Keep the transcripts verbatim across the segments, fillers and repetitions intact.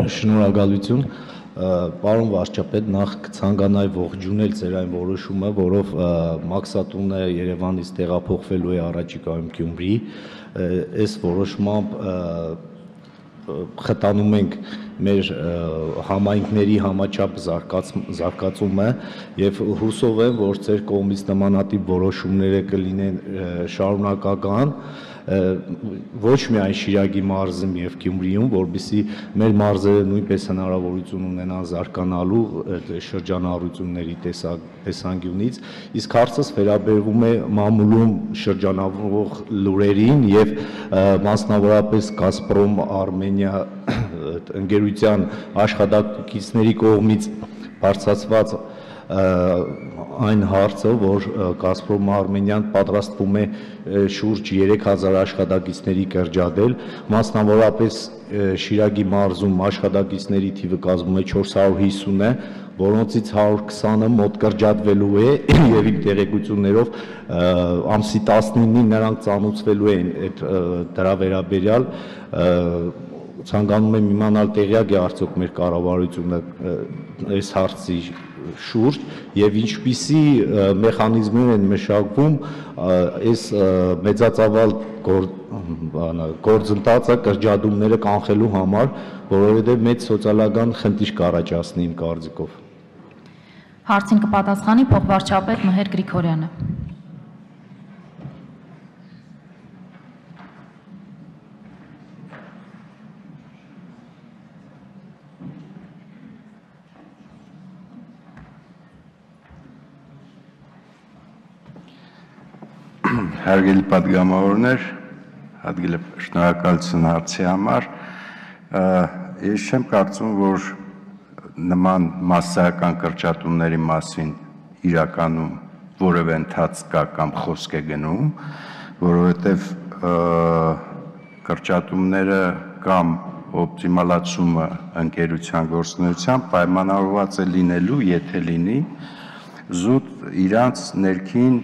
Շնորհակալություն, պարոն վարչապետ, նախ կցանկանայի ողջունել ձեր այն որոշումը, որով մաքսատունը Երևանից տեղափոխվելու է առաջիկայում Գյումրի, այս որոշմամբ խտանում ենք մեր համայնքների համաչափ զարգացումը եւ հուսով եմ, որ ձեր կողմից նմանատիպ որոշումները կլինեն շարունակական ոչ միայն Շիրակի մարզում եւ Գյումրիում, որովհետեւ մեր մարզերը նույնպես հնարավորություն ունենան զարգանալու շրջանառությունների տեսանկյունից, իսկ հարցս վերաբերվում է մամուլում շրջանառվող լուրերին եւ մասնավորապես Գազպրոմ Արմենիա ընկերության աշխատակիցների կողմից բարձրացված այն հարցը, որ Գազպրոմ Արմենիան պատրաստվում է շուրջ երեք հազար աշխատակիցների կրճատել, մասնավորապես Շիրակի մարզում աշխատակիցների թիվը կազմում է չորս հարյուր հիսունը, որոնցից հարյուր քսանը մոտ կրճատվելու է եւ իմ տեղեկություններով ամսի տասնինին նրանք ծանոթվելու են այդ դրա վերաբերյալ ցանկանում եմ իմանալ տեղյակ է արդյոք մեր կառավարությունը այս հարցի շուրջ եւ ինչպիսի մեխանիզմներ են մշակվում այս մեծածավալ գործընթացը կրճատումները կանխելու համար, որովհետեւ մեծ սոցիալական խնդիր կառաջացնի իմ կարծիքով։ Հարցին կպատասխանի փոխվարչապետ Մհեր Գրիգորյանը։ Հարգելի պատգամավորներ, հատկել շնորհակալություն հարցի համար, ես չեմ կարծում, որ նման մասսայական կրճատումների մասին իրականում որևէ ընթաց կա կամ խոսք է գնում, որովհետև կրճատումները կամ օպտիմալացումը ընկերության գործունեության պայմանավորված է լինելու, եթե լինի զուտ իրանց ներքին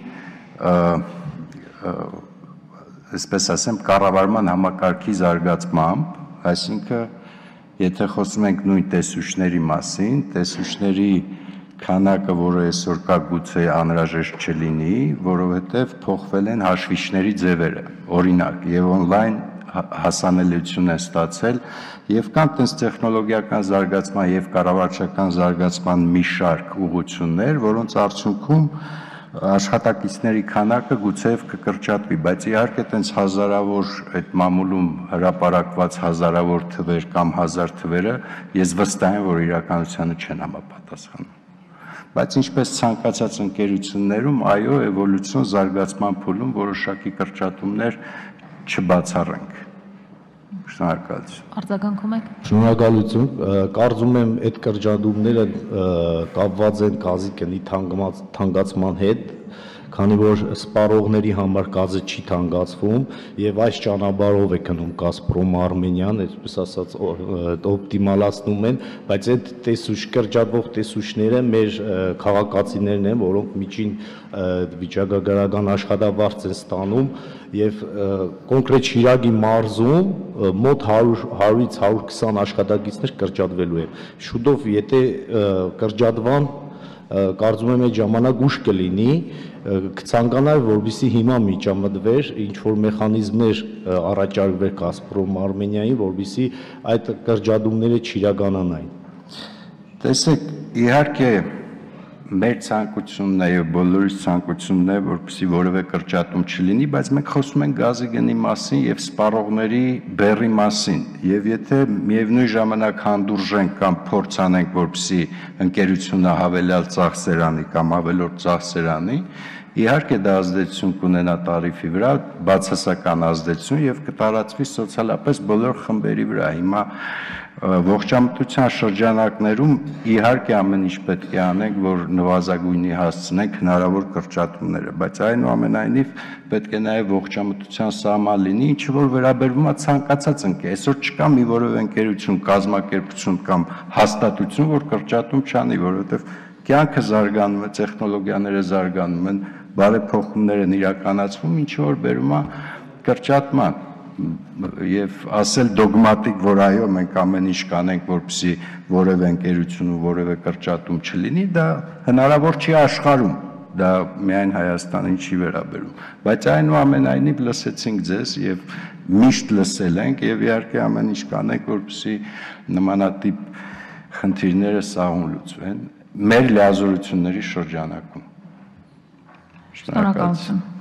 այսպես ասեմ, կառավարման համակարգի զարգացմամբ, այսինքն, եթե խոսում ենք նույն տեսուչների մասին, տեսուչների քանակը, որը այսօր կա, գուցե անհրաժեշտ չլինի, որովհետև փոխվել են հաշվիչների ձևերը, օրինակ, եւ on-line հասանելիություն է ստացել, եւ կան տես տեխնոլոգիական զարգացման եւ կառավարչական զարգացման մի շարք ուղղություններ, որոնց արդյունքում աշխատակիցների քանակը գուցեև կկրճատվի, բայց իհարկե տենց հազարավոր այդ մամուլում հրապարակված հազարավոր թվեր կամ հազար թվերը ես վստահ եմ, որ իրականությանը չեն համապատասխանում։ Բայց ինչպես ցանկացած ընկերություններում, այո, էվոլյուցիոն զարգացման փուլում որոշակի կրճատումներ չբացառենք։ Շնորհակալություն։ Արձագանքում եք։ Շնորհակալություն, կարծում եմ այդ կրճատումները կապված են գազի գնի թանկացման հետ, քանի որ սպառողների համար գազը չի թանկացվում եւ այս ճանապարհով է գնում Գազպրոմ Արմենիան, այսպես ասած օպտիմալացնում են, բայց այդ տեսուչ կրճատվող տեսուչները մեր քաղաքացիներն են, որոնք միջին վիճակագրական աշխատավարձ են ստանում եւ կոնկրետ Շիրակի մարզում մոտ հարյուրից հարյուր քսան աշխատակիցներ կրճատվելու են։ Շուտով եթե կրճատվան կարծում եմ այդ ժամանակ ուշ կլինի, կցանկանայի, որովհետեւ հիմա միջամտվեր ինչ որ մեխանիզմներ առաջարկվեր Գազպրոմ Արմենիային, որովհետեւ այդ կրճատումները չիրականանային։ Տեսեք, իհարկե մեր ցանկությունն է եւ բոլորիս ցանկությունն է, որպեսզի որևէ կրճատում չլինի, բայց մենք խոսում ենք գազի գնի մասին եւ սպառողների բեռի մասին, եւ եթե միևնույն ժամանակ հանդուրժենք կամ փորձ անենք, որպեսզի ընկերությունը հավելյալ ծախսեր անի կամ ավելորդ ծախսեր անի, իհարկե դա ազդեցություն կունենա տարիֆի վրա, բացասական ազդեցություն եւ կտարածվի սոցիալապես բոլոր խմբերի վրա։ Հիմա ողջամտության շրջանակներում իհարկե ամեն ինչ պետք է անենք, որ նվազագույնի հասցնենք հնարավոր կրճատումները, բայց այնուամենայնիվ պետք է նաև ողջամտության սահման լինի, ինչը որ վերաբերվում է ցանկացած ընկեր։ Այսօր չկա մի որևէ ընկերություն, կազմակերպություն կամ հաստատություն, որ կրճատում չանի, որովհետև կյանքը զարգանում է, տեխնոլոգիաները զարգանում են, բարեփոխումներ են իրականացվում, ինչը որ բերում է կրճատման։ եւ ասել դոգմատիկ, որ այո, մենք ամեն ինչ կանենք, որպեսզի որևէ ընկերություն ու որևէ կրճատում չլինի, դա հնարավոր չի աշխարհում, դա միայն Հայաստանին չի վերաբերում, բայց այնուամենայնիվ լսեցինք ձեզ եւ միշտ լսել ենք եւ իհարկե ամեն ինչ կանենք, որպեսզի նմանատիպ խնդիրները սաղուն լուծվեն մեր լիազորությունների շրջանակում։ Շնորհակալություն։